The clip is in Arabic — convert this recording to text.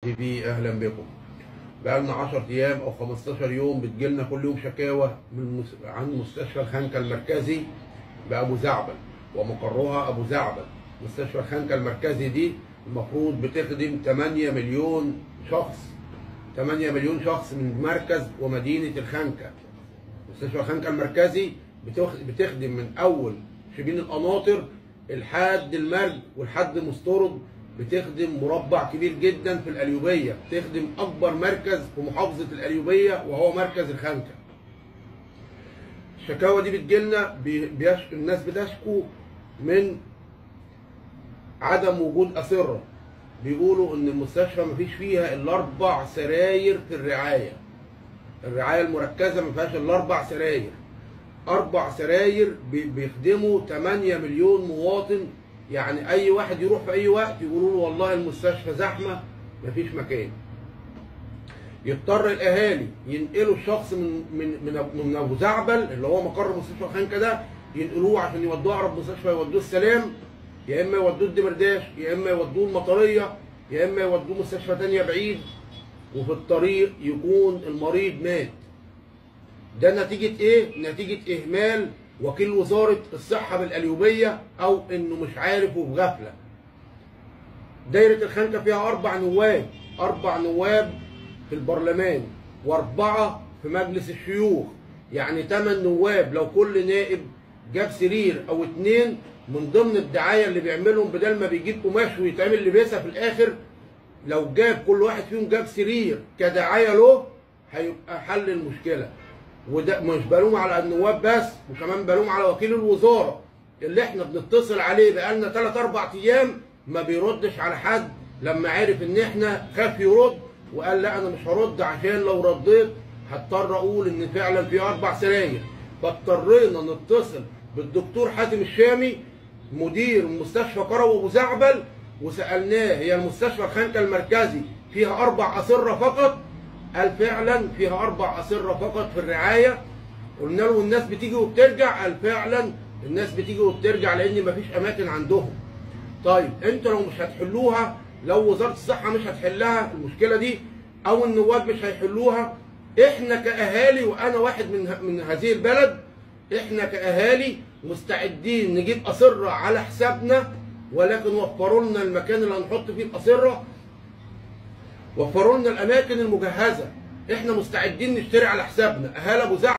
اهلا بكم. بقالنا 10 ايام او 15 يوم بتجيلنا كل يوم شكاوى عن مستشفى الخنكة المركزي بأبو زعبل ومقرها ابو زعبل. مستشفى الخنكة المركزي دي المفروض بتخدم 8 مليون شخص، 8 مليون شخص من مركز ومدينة الخنكة. مستشفى الخنكة المركزي بتخدم من اول شبين القناطر لحد المرج ولحد مستورد، بتخدم مربع كبير جدا في القليوبيه، بتخدم اكبر مركز في محافظه القليوبيه وهو مركز الخنكه. الشكاوى دي بتجيلنا، الناس بتشكو من عدم وجود اسره. بيقولوا ان المستشفى مفيش فيها الا 4 سراير في الرعايه المركزه، ما فيهاش الا 4 سراير. 4 سراير بيخدموا 8 مليون مواطن. يعني اي واحد يروح في اي وقت يقولوا له والله المستشفى زحمه مفيش مكان. يضطر الاهالي ينقلوا الشخص من ابو زعبل اللي هو مقر مستشفى الخنكه ده، ينقلوه عشان يودوه اقرب مستشفى، يودوه السلام، يا اما يودوه الدمرداش، يا اما يودوه المطريه، يا اما يودوه مستشفى ثانيه بعيد، وفي الطريق يكون المريض مات. ده نتيجه ايه؟ نتيجه اهمال وكيل وزارة الصحة بالقليوبية، أو إنه مش عارف وفي غفلة. دايرة الخنكة فيها 4 نواب، 4 نواب في البرلمان و4 في مجلس الشيوخ، يعني 8 نواب. لو كل نائب جاب سرير أو 2 من ضمن الدعاية اللي بيعملهم، بدل ما بيجيب قماش ويتعمل لباسة في الآخر، لو جاب كل واحد فيهم جاب سرير كدعاية له هيبقى حل المشكلة. وده مش بلوم على النواب بس، وكمان بلوم على وكيل الوزاره اللي احنا بنتصل عليه بقالنا 3-4 ايام ما بيردش على حد. لما عرف ان احنا خاف يرد وقال لا انا مش هرد، عشان لو رديت هضطر اقول ان فعلا في 4 سراير. فاضطرينا نتصل بالدكتور حاتم الشامي مدير مستشفى قروي ابو زعبل، وسالناه هي المستشفى الخنكة المركزي فيها 4 اسره فقط؟ قال فعلا فيها 4 اسره فقط في الرعايه. قلنا له الناس بتيجي وبترجع؟ قال فعلا الناس بتيجي وبترجع لان مفيش اماكن عندهم. طيب انتوا لو مش هتحلوها، لو وزاره الصحه مش هتحلها المشكله دي، او النواب مش هيحلوها، احنا كاهالي، وانا واحد من هذه البلد، احنا كاهالي مستعدين نجيب اسره على حسابنا، ولكن وفروا لنا المكان اللي هنحط فيه الاسره، وفروا لنا الاماكن المجهزه. احنا مستعدين نشتري على حسابنا. اهالي ابو زعبل